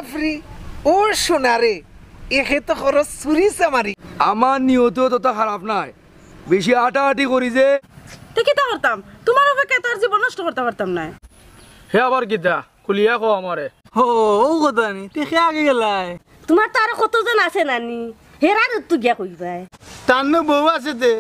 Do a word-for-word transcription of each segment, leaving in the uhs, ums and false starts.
বাপরে ও সোনারে একে তো খরচ চুরি চামারি আমার নিয়ত তত খারাপ নাই বেশি আটাআটি করি যে ঠিকই তা করতাম তোমার অপেক্ষা তো আর জীবন নষ্ট করতে পারতাম না হে আবার কিতা খুলিয়া কো আমারে হো ও কথা নি দেখে আগে গেলাই তোমার তো আর কতজন আছে নানি হেরা তো গিয়া কইবাই তার না বউ আছে তে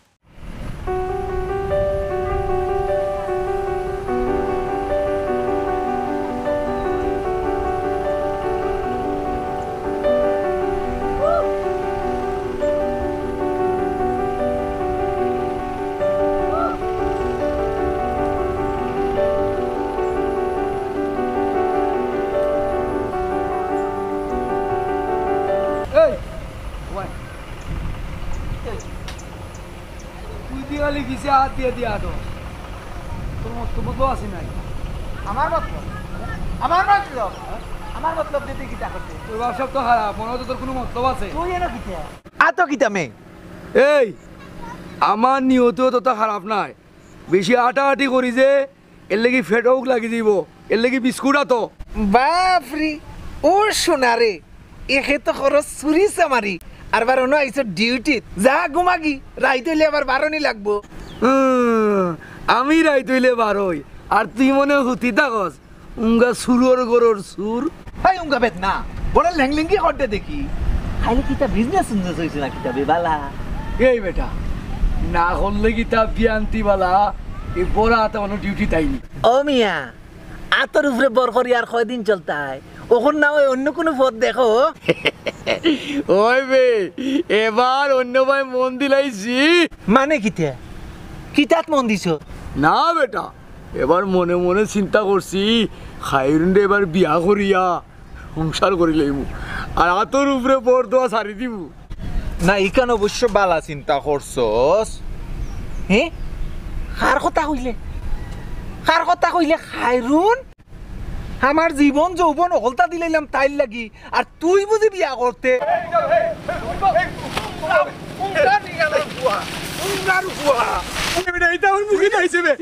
খালি কিসে হাত দিয়ে দিয়ে আটো তোর মতলব আছে নাই আমার মতলব আমার মতলব আমার মতলব দিতে কি তা করতে তোর ব্যবসা তো খারাপ মনে হচ্ছে তোর কোনো মতলব আছে তুই এনো কি তা আতো কিতা মে এই আমার নিয়ত তত খারাপ নাই বেশি আটাআটি করি যে এর লাগি ফেটক লাগি দিব এর লাগি বিস্কুট আতো বাপরে ও সোনারে একে তো খরচ চুরি চামারি আর বার অন্য আইসো ডিউটি যা ঘুমাগি রাইতে হইলে আবার বারণই লাগবো আমি রাই তৈলে বারোই আর তুই মনে হুতি থাকস উঙ্গা সুরর গরর সুর ভাই উঙ্গা বেত না বড় ল্যাংলিঙ্গি করতে দেখি খাইলে কিটা বিজনেস সুন্দর হইছে না কিটা বেবালা এই বেটা না করলে কি তা বিয়ান্তি বালা এই বড় হাতে কোনো ডিউটি তাইনি ও মিয়া আতর উপরে বরকরি আর কয়দিন চলতায় ওখন না ওই অন্য কোনো পথ দেখো ওই বে এবার অন্য ভাই মন দিলাইছি মানে কিটা কিতাত মন দিছ না বেটা এবার মনে মনে চিন্তা করছি খাইরুন্ডে এবার বিয়া করিয়া সংসার করি লইমু আর আতর উপরে বর দোয়া সারি দিব না ইকান অবশ্য বালা চিন্তা করছস হে কার কথা কইলে কার কথা কইলে খাইরুন আমার জীবন যৌবন অকলতা দিলাইলাম তাইর লাগি আর তুই বুঝি বিয়া করতে এইটা আমার মুখে যাইছে বে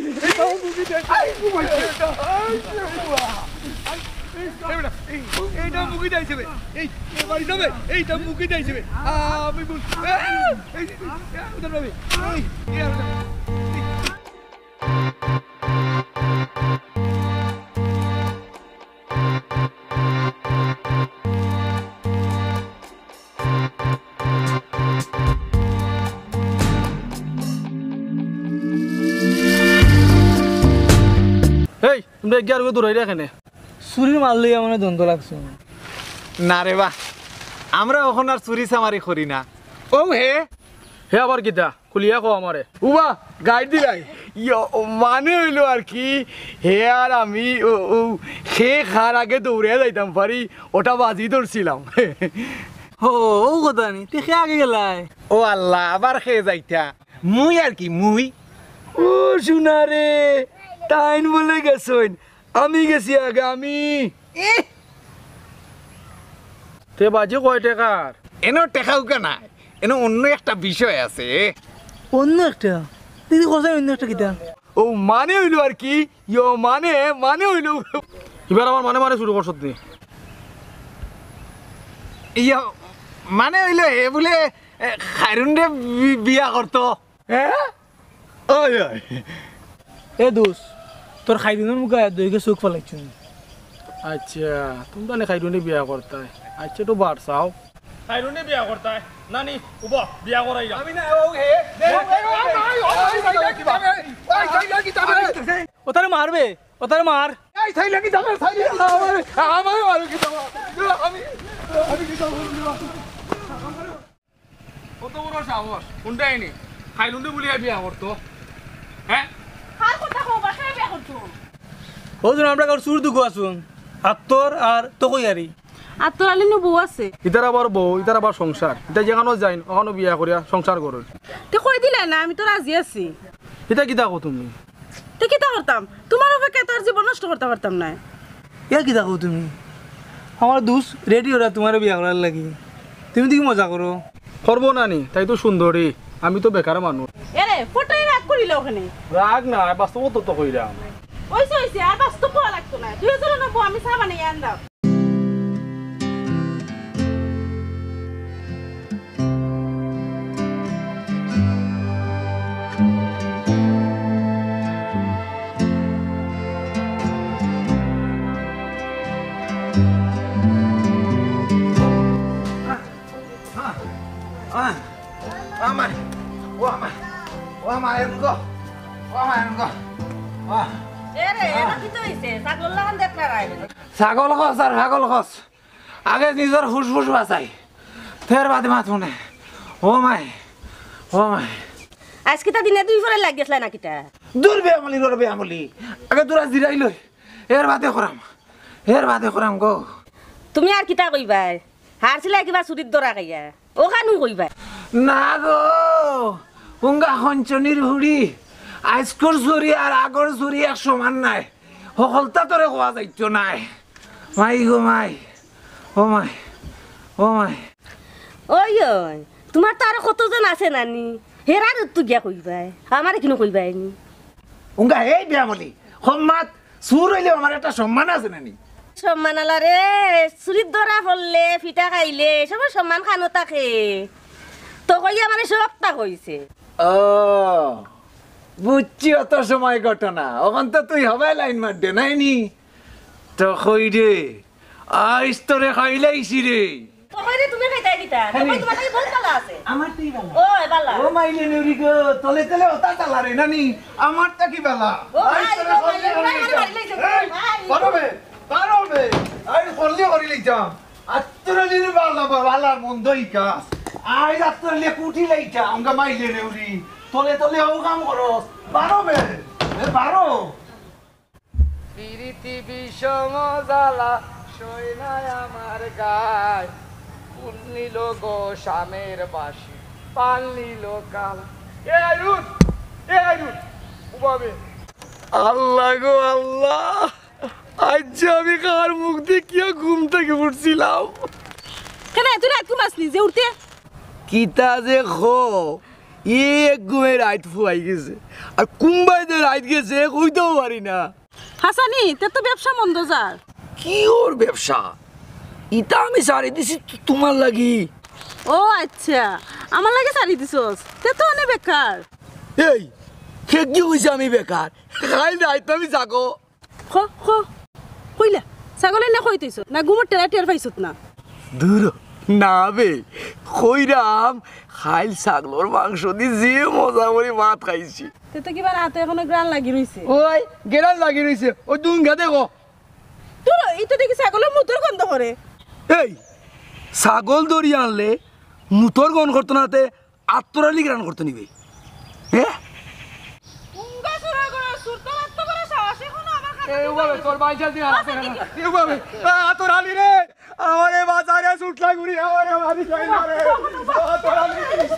এইটা মুখে যাইছে বে এই বাড়ি যাবে এইটা মুখে যাইছে বে আমি বল এই উদর ভাবি এই এই তোমরা এগিয়ে আর দূর হইরা এখানে চুরির মাল লইয়া মানে দ্বন্দ্ব লাগছে না রে বা আমরা এখন আর চুরি চামারি করি না ও হে হে আবার কিতা খুলিয়া কো আমারে উবা গাইড দিলাই ইয়ো মানে হইলো আর কি হে আর আমি সে খার আগে দৌড়ে যাইতাম পারি ওটা বাজি ধরছিলাম হো ও কথা নি দেখে আগে গেলাই ও আল্লাহ আবার খেয়ে যাইতা মুই আর কি মুই ও শোনা রে টাইন বলে গেছেন আমি গেছি আগে আমি তে বাজে কয় টাকার এনো টেকাও নাই এনো অন্য একটা বিষয় আছে অন্য একটা দিদি কোথায় অন্য একটা কিতা ও মানে হইলো আর কি ইয়ো মানে মানে হইলো এবার আমার মানে মানে শুরু করছত নি ইয়া মানে হইলো হে বলে খাইরুন্ডে বিয়া করতো হ্যাঁ ওই ওই এ দোষ তোর খাই দিনের মুখে দইকে চোখ ফেলাইছুন আচ্ছা তুমি তো খাইরুনে বিয়া করতাই আচ্ছা তো বার চাও খাইরুনে বিয়া করতাই নানি উবা বিয়া করাই যা আমি না ও হে ও তারে মারবে ও তারে মার এই থাই লাগি যাবে থাই আমার আমার মারু কি যাবো আমি আমি কি যাবো কত বড় সাহস কোনটাই নি খাইরুনে বলিয়া বিয়া করতো হ্যাঁ কার কথা কও বাসায় বিয়া করছো ও জন আমরা কার সুর দুগো আসুন আত্তর আর তকইয়ারি আর তোর আলিনু বউ আছে ইতার আবার বউ ইতার আবার সংসার ইতা যেখানো যাইন ওখানো বিয়া করিয়া সংসার করুন তে কই দিলে না আমি তো রাজি আছি ইতা কিতা কো তুমি তে কিতা করতাম তোমার অপেক্ষা তো আর জীবন নষ্ট করতে পারতাম না ইয়া কি দেখো তুমি আমার দোষ রেডি ওরা তোমার বিয়া করার লাগি তুমি দেখি মজা করো করবো নানি তাই তো সুন্দরী আমি তো বেকার মানুষ এরে ফটোই রাগ করিল ওখানে রাগ না বাস্তবত তো কইরাম ওইছে ওইছে আর বাস্তব লাগতো না দুই জন নব আমি চা বানাই আনলাম মায়ের গো ও মায়ের গো এরে এটা কি তো হইছে ছাগল লাগান দেখ না রাই ছাগল খস আর ছাগল খস আগে নিজের ফুসফুস বাঁচাই ফের বাদে মাত মনে ও মাই ও মাই আজকে তা দিনে দুই পরে লাগ গেছলা না কিটা দূর বেয়ামলি দূর বেয়ামলি আগে তোরা জিরাই লই এর বাদে করাম এর বাদে করাম গো তুমি আর কিটা কইবাই হারছিলা কিবা চুরির দরা খাইয়া ও কানু কইবাই না গো উঙ্গা খঞ্চনির হুড়ি আজকর চুরি আর আগর চুরি এক সমান নাই সকলতা তোরে কোয়া যাইত নাই মাই গো মাই ও মাই ও মাই ওই ওই তোমার তো আর কতজন আছে নানি হেরার তো গিয়া কইবাই আমার কিনো কইবাই নি উঙ্গা এই বেয়ামলি সম্মাত চুর হইলে আমার একটা সম্মান আছে নানি সম্মান আলা রে চুরির দরা পড়লে ফিটা খাইলে সবার সম্মান খানো থাকে তো কইয়া মানে সবটা কইছে ও বুঝছি অত সময় ঘটনা ওখান তো তুই হবাই লাইন মার দে নাই নি তো কই রে আইস তোরে খাইলাইছি রে তো কইরে তুমি খাইতাই কিটা তো কই তোমার কাছে বল পালা আছে আমার তুই বালা ওই বালা ও মাইলে নেউরি গো তলে তলে ওটা চালা রে নানি আমারটা কি বালা ও ভাই ও ভাই মারি মারি লাইছে ভাই পারবে পারবে আই করলে করি লইতাম আত্তরালির বালা বালা মন্দই কাজ আই আত্তরালি কুটি লইতা আমগা মাইলে নেউরি তলে তলে ও কাম করো পারবে এ পারো পিরিতি বিষম জ্বালা সই নাই আমার গায় ফুল নিল গো শামের বাসি পাল নিল কাল এ আইরুন এ আইরুন উবাবে আল্লাহ গো আল্লাহ আজ আমি কার মুখ দেখিয়া ঘুম থেকে উঠছিলাম কেন তুই রাত ঘুমাসনি যে উঠতে কিতা যে খো এক ঘুমে রাইত ফুয়াই গেছে আর কুম্বাই যে রাইত গেছে কইতেও পারি না হাসানি তে তো ব্যবসা মন্দ যার কি ওর ব্যবসা ইটা আমি সারি দিছি তো তোমার লাগি ও আচ্ছা আমার লাগে সারি দিছস তে তো অনেক বেকার এই সে কি হয়েছে আমি বেকার খাই রাইত আমি যাগো খ খ কইলা ছাগলে না কইতেছ না ঘুমর টেরা টের পাইছত না দূর না বে কইরাম খাইল ছাগলর মাংস দি যে মজা করে ভাত খাইছি তে তো কিবা রাতে এখনো গ্রান লাগি রইছে ওই গেরান লাগি রইছে ও দুঙ্গা দেখো তোর এই তো দেখি ছাগলের মুতর গন্ধ করে এই ছাগল দড়ি আনলে মুতর গন করতো নাতে আত্মরালি গ্রান করতে নিবে হ্যাঁ তোর বাইচাল দিয়ে হাতে এভাবে আতরালি রে আমারে বাজারে সুটলা গুড়ি আমারে মারি যাই না রে আতরালি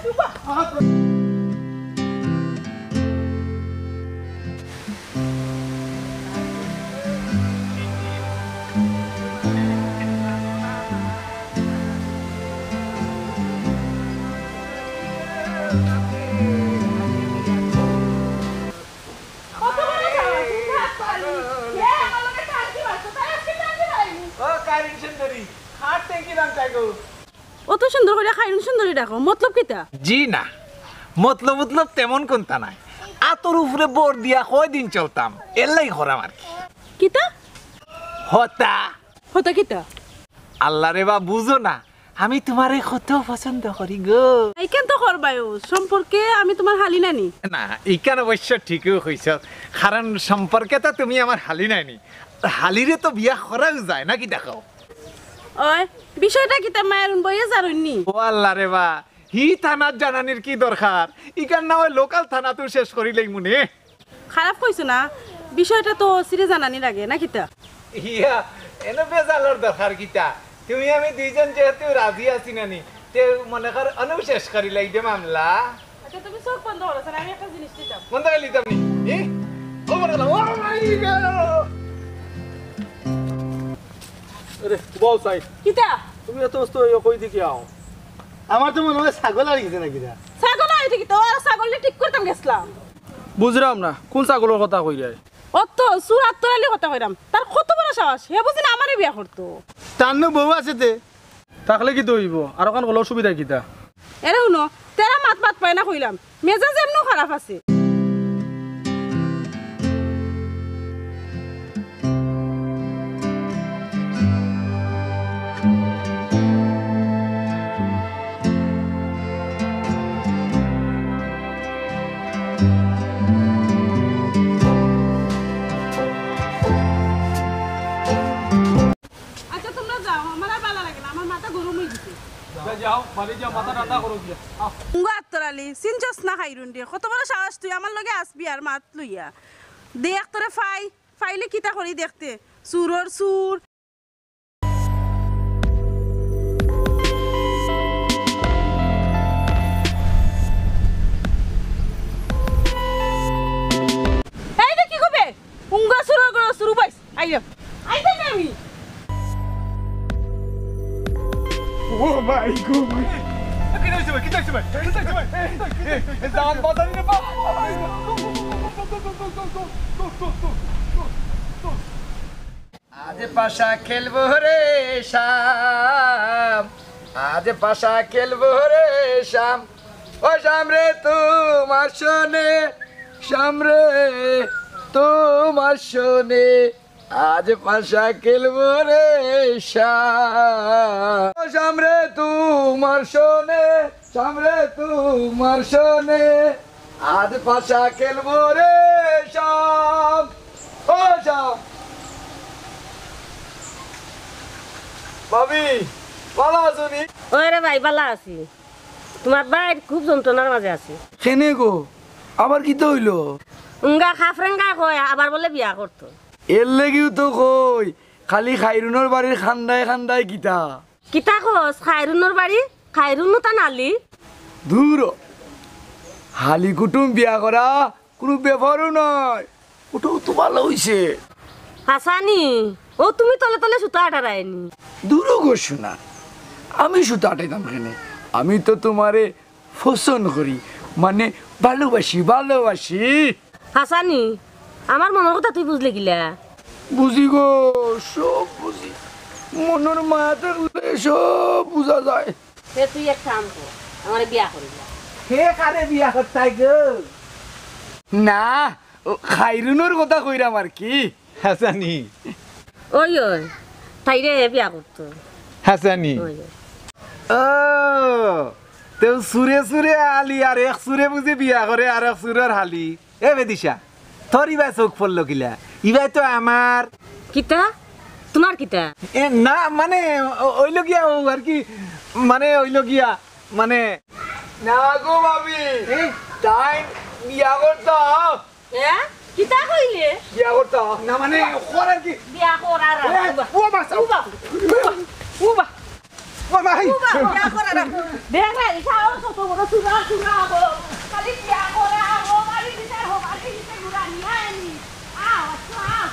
অত সুন্দর করে খাইরুন সুন্দরী দেখো মতলব কিতা জি না মতলব মতলব তেমন কোনটা নাই আতর উপরে বোর দিয়া কয়দিন চলতাম এলাই করাম আর কি কিতা হতা হতা কিতা আল্লাহ রে বা বুঝো না আমি তোমারে কত পছন্দ করি গো এইখান তো করবায়ও সম্পর্কে আমি তোমার হালি নানি না এইখানে অবশ্য ঠিকই হইছ কারণ সম্পর্কে তো তুমি আমার হালি নাইনি হালিরে তো বিয়া করাও যায় নাকি দেখো ওই বিষয়টা কিতা মায়ের বইয়ে জারুননি ও আল্লাহ রে বা হি থানার জানানির কি দরকার ইকার না ওই লোকাল থানা তো শেষ করিলেই মনে খারাপ কইছো না বিষয়টা তো সিরে জানানি লাগে না কিতা ইয়া এনে বেজালোর দরকার কিতা তুমি আমি দুইজন যেহেতু রাজি আছি নানি তে মনে কর অনু শেষ করিলাই দে মামলা আচ্ছা তুমি চোখ বন্ধ করো আমি একটা জিনিস দিতাম বন্ধ করে লিতাম নি ই ও মনে কর ও মাই গড আরে বল সাই কিতা তুমি এত বস্তু কই দিকে আও আমার তো মনে হয় ছাগল আর গেছে নাকি ছাগল আইতে কিতা ওরা ছাগলটা ঠিক করতাম গেছলাম বুঝলাম না কোন ছাগলের কথা কই যায় অত সুর আত্তরালি কথা কইরাম তার কত বড় সাহস হে বুঝি না আমারে বিয়া করতো তার বউ আছে তে থাকলে কি দইব আর ওখান বলার সুবিধা কিতা এরে শুনো তেরা মাত মাত পায় না কইলাম মেজাজ এমনও খারাপ আছে Thank you. গরম হয়ে গেছে যাও বাড়ি যাও মাথা ঠান্ডা করো দিয়া উঙ্গা আত্তরালি সিনচস না খাইরুন দে কত বড় সাহস তুই আমার লগে আসবি আর মাত লইয়া দেখ তোরে ফাই ফাইলে কিতা করি দেখতে সুরর সুর এই যে কি কবে উঙ্গা সুরর গরো সুরু পাইস আইলো আইতে আমি ও মাই গড কি হইছে ভাই কি হইছে ভাই কি হইছে ভাই জান বাজানি রে বাপ আজ পাশা খেলবো রে শাম আজ পাশা খেলবো রে শাম ও শাম রে তোমার শোনে শাম রে তোমার শোনে আজ পাশা খেলবো রে শাম ও শাম রে তোমার শোনে শাম রে তোমার শোনে আজ পাশা খেলবো রে শাম ও শাম ভাবি ভালো আছো নি ওই রে ভাই বালা আছি তোমার ভাই খুব যন্ত্রণার মাঝে আছে কেনে গো আবার কি তো হইলো উঙ্গা খাফরেঙ্গা কয় আবার বলে বিয়া করতো এর লেগেও তো কই খালি খাইরুনের বাড়ির খান্দায় খান্দায় গীতা কিতা কস খায়রুনের বাড়ি খায়রুনও তা নালি দূর হালি কুটুম বিয়া করা কোনো ব্যাপারও নয় ওটাও তো ভালো হইছে হাসানি ও তুমি তলে তলে সুতা আটারায়নি দূর করছো না আমি শুধু আটাইতাম কেন আমি তো তোমারে পছন্দ করি মানে ভালোবাসি ভালোবাসি হাসানি আমার মনের কথা তুই বুঝলে গিলা বুঝি গো সব বুঝি মনের মায়া থাকলে সব বুঝা যায় সে তুই এক কাম কর আমার বিয়া করি হে কারে বিয়া করতাই গো না ও খাইরুনের কথা কইরাম আর কি হাসানি ওই ওই তাই রে বিয়া করতো হাসানি ওই ওই। ও তো সুরে সুরে আলি আর এক সুরে বুঝি বিয়া করে আর এক সুরের হালি এ বেদিশা তোর ইবা চোখ পড়লো কিলা ইবাই তো আমার কিতা তোমার কিতা এ না মানে ওইলো গিয়া ও আর কি মানে ওইলো গিয়া মানে না গো ভাবি তাই বিয়া করতা হ্যাঁ কিতা কইলে বিয়া করতা না মানে ওর আর কি বিয়া করার ও বাস ও বা ও ভাই বিয়া করার দেখ না ইসাও ছোট বড় সুরা সুরা হবো খালি বিয়া করা ও বাড়ি দিতে হো বাড়ি দিতে গুড়া নিয়ে আনি আও আও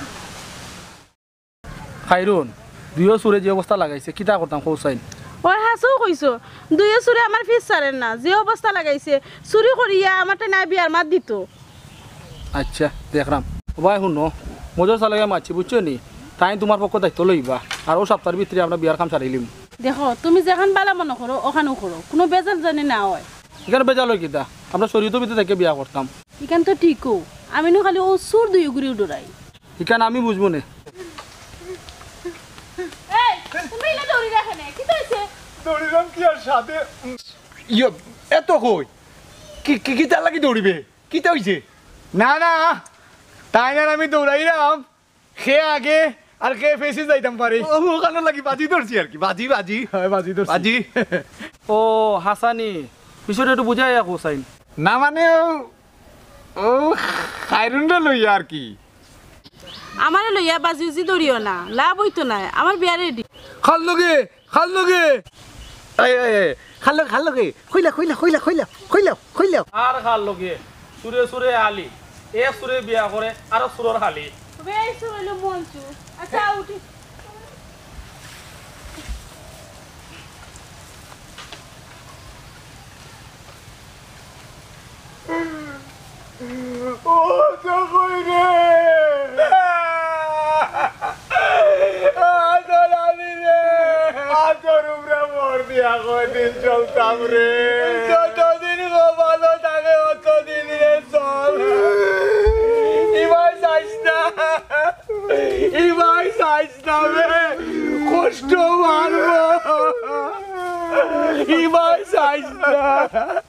খাইরুন দুইও সুরে যে অবস্থা লাগাইছে কিতা করতাম কৌসাইন ওই হাসু কইছো দুইয়ে চুরে আমার ফিস ছাড়েন না যে অবস্থা লাগাইছে চুরি করিয়া আমারটা নাই বিয়ার মাত দিত আচ্ছা দেখলাম ভাই শুন মজুর চালাগে মারছি বুঝছো নি তাই তোমার পক্ষ দায়িত্ব লইবা আর ও সপ্তাহের ভিতরে আমরা বিয়ার কাম সারিলিম দেখো তুমি যেখান বালা মনে করো ওখানেও করো কোনো বেজাল জানি না হয় এখানে বেজা লই কিতা আমরা শরীয়তের ভিতরে থেকে বিয়া করতাম এখান তো ঠিকও আমি নো খালি ও সুর দুই ঘুরি উড়াই এখানে আমি বুঝবো না এই তুমি ইলা দৌড়ি রাখে না কি কইছে দৌড়িলাম কি আর সাথে ইয়ে এত কই কি কি কি তার লাগি দৌড়িবে কিতা হইছে না না তাই না আমি দৌড়াইলাম সে আগে আর কে ফেসে যাইতাম পারে ও ওখানে লাগি বাজি ধরছি আর কি বাজি বাজি হয় বাজি তো বাজি ও হাসানি পিছনে একটু বুঝাই কৌসাইন না মানে ও ও খাইরুনটা লইয়া আর কি আমারে লইয়া বাজি উজি দৌড়িও না লাভ হইতো না আমার বিয়া রেডি খাল লগে খাল লগে এই এই খালো খালো কে কইলা কইলা কইলা কইলা কইলা কইলা আর খাল লগে সুরে সুরে আলি এ সুরে বিয়া করে আর সুরর হালি বেই সুরলো মনচু আচ্ছা উঠি ও তো কই রে আদরানি রে আদর উমরা মোর বিয়া কই দিন চলতাম রে যতদিন গো ভালো থাকে অতদিন রে চল ইবাই যাইস না ইবাই যাইস না রে কষ্ট মারবো ইবাই যাইস না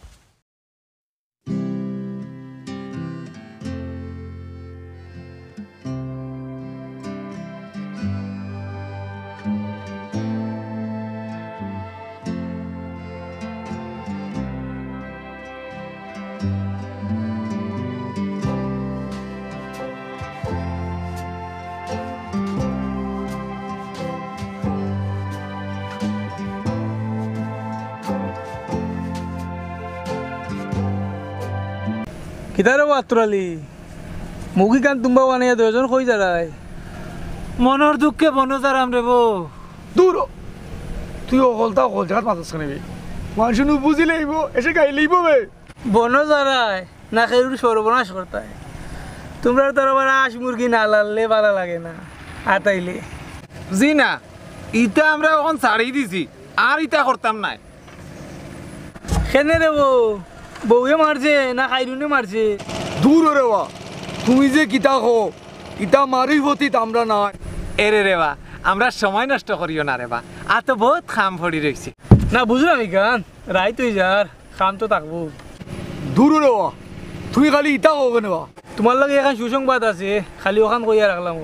কিতারে আত্রালি মুগি কান তুমবা বানিয়ে দুজন কই যারাই মনের দুঃখে বনজারাম রে বউ দূর হ। তুই অকলতা অকল জায়গাত মাথাস নেবে মানুষ নু বুঝি লইব এসে গাই লইব বে বনো যারাই না খেরুর সর্বনাশ করতায় তোমরা তোর আবার আশ মুরগি না লাললে ভালো লাগে না আতাইলে জি না ইটা আমরা এখন ছাড়ি দিছি আর ইটা করতাম না কেনে রে বউ বউয়ে মারছে না খাইরুনে মারছে দূর রে বা তুমি যে কিতা হো ইটা মারি হতিত আমরা নাই এরে রে বা আমরা সময় নষ্ট করিও না রে বা আর তো বহুত খাম পড়ি রয়েছে না বুঝলাম গান রাই তুই যার কাম তো থাকবো দূর রে বা তুমি খালি ইটা হবে না বা তোমার লগে এখন সুসংবাদ আছে খালি ওখান কইয়া রাখলাম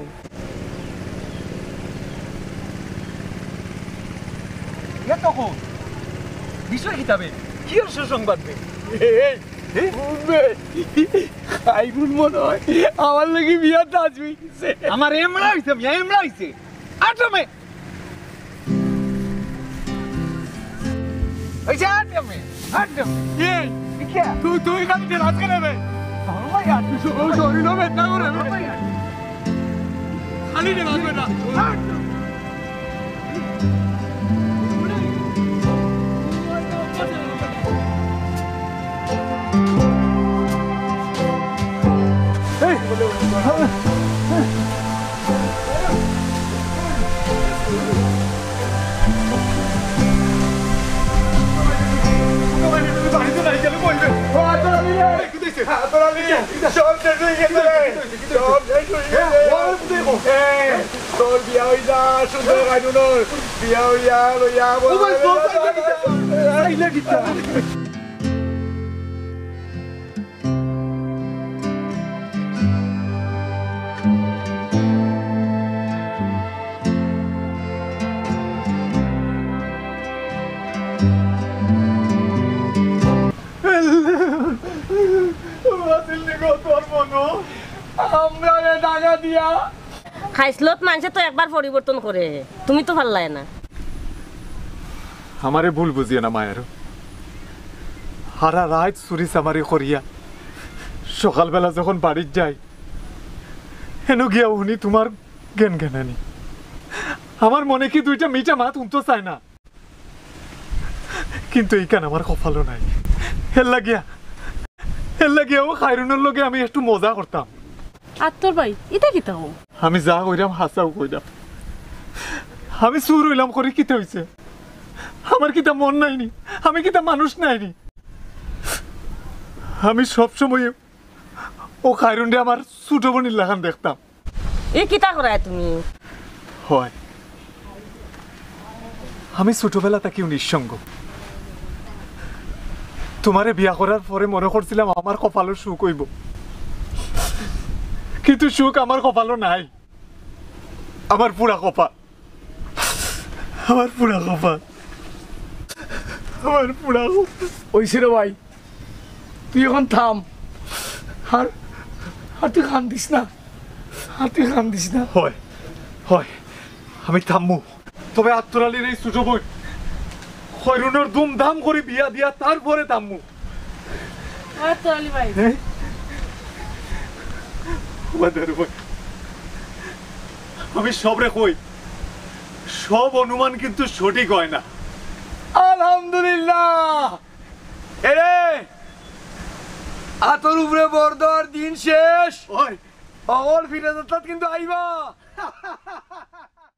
তখন বিষয় কিতাবে কি সুসংবাদ দে খাইরুন মনে হয় আমার লাগি বিয়াটা আসবি আমার এমরা হইছে মিয়া এমরা হইছে আটমে হইছে আটমে আটমে এই তুই তুই খালি টেলাস কেন বে শরীর বেদনা করে খালি টেলাস বেটা তোর বিয়া হয়ে যা সুন্দর গাইনুনোর বিয়া হইয়া লইয়া আমরা টাকা দিয়া খাইসলত মানুষে তো একবার পরিবর্তন করে তুমি তো ভাল লাগে না আমারে ভুল বুঝিও না মায়ের হারা রাত চুরি চামারি করিয়া সকালবেলা যখন বাড়ির যাই হেন গিয়া উনি তোমার জ্ঞান জ্ঞানানি আমার মনে কি দুইটা মিঠা মাত উনতো চায় না কিন্তু এইখান আমার কপালও নাই হেল লাগিয়া হেল লাগিয়া ও খাইরুনের লগে আমি একটু মজা করতাম আর তোর ভাই এটা কি তাও আমি যা কইরাম হাসাও কইরাম আমি সুর হইলাম করে কিতা হইছে আমার কিতা মন নাইনি আমি কিতা মানুষ নাইনি আমি সব সময় ও খাইরুন্ডে আমার ছোট বোনের লাগান দেখতাম এই কিতা করায় তুমি হয় আমি ছোটবেলা তাকেও নিঃসঙ্গ তোমারে বিয়া করার পরে মনে করছিলাম আমার কপালও সুখ হইব কিন্তু সুখ আমার কপালও নাই আমার পুরা কপাল আমার পুরা কপাল আমার পুরা ওইসে রে ভাই তুই এখন থাম আর আর তুই খান দিস না আর তুই খান দিস না হয় হয় আমি থামবো তবে আত্মরালির এই ছোট বই খৈরুনের দুমধাম করে বিয়া দিয়া তারপরে থামবো আর তোর আলী ভাই আমি সব রে কই সব অনুমান কিন্তু সঠিক হয় না আলহামদুলিল্লাহ এরে আতর উপরে বর্দর দিন শেষ ওই অল ফিরে কিন্তু আইবা